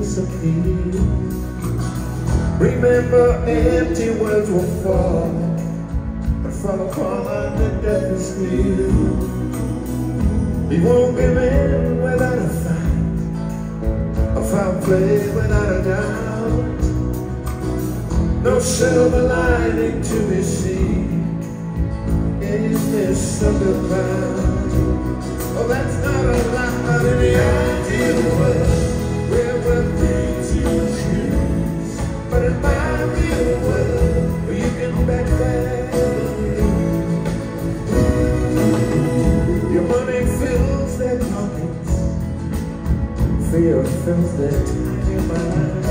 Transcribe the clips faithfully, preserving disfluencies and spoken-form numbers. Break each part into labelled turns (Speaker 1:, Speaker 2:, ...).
Speaker 1: disappear. Remember, empty words will fall and fall apart under death is still. He won't give in without a fight, a foul play without a doubt. No silver lining to be seen in this underground. Oh, that's not a lot in the ideal world where we're free to choose. But in my real world, where you can bet that your money fills their pockets, fear fills their tiny minds.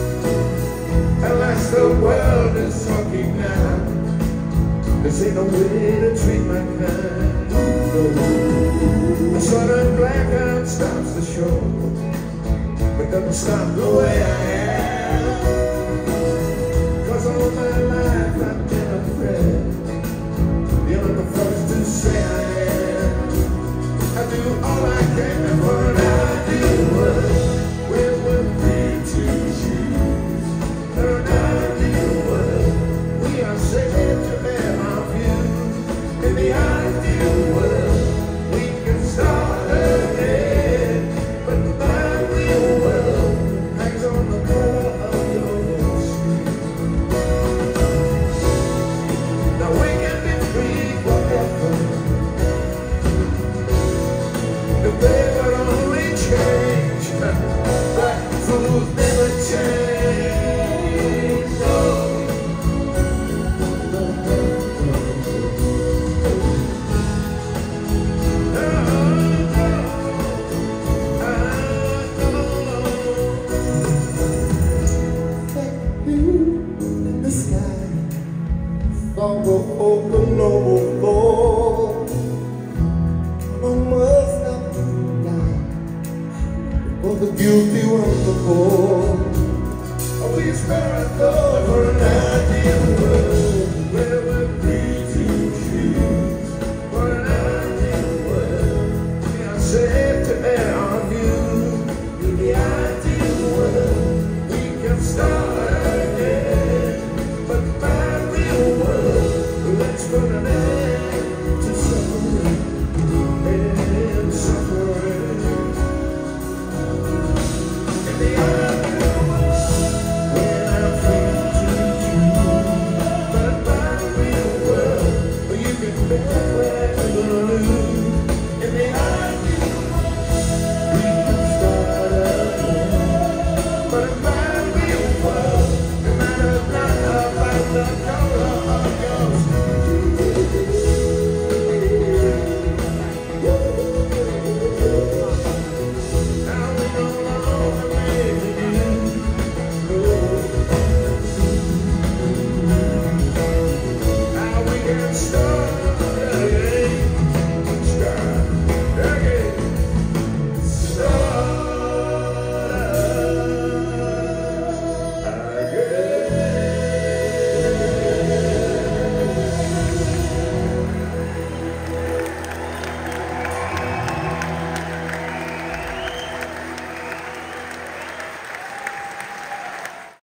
Speaker 1: Alas, the world is talking now. This ain't no way to treat mankind. No. A sudden blackout stops the show, but doesn't stop the way I am. Cause all my life I've been afraid. You're the first to say I am. I do all I can for an ideal world where we're free to choose. For an ideal world, we are safe to bear our views. In the ideal world, we can start again. But my real world hangs on the corner of your street. Now we can be free forever if they would only change. Black food never change. No. The sky will open overflow. No more stop now for the guilty wonderful. Oh, we spare our thought for an ideal world where we're free to choose. For an ideal world, we are safe to air our views. In the ideal world, we can start.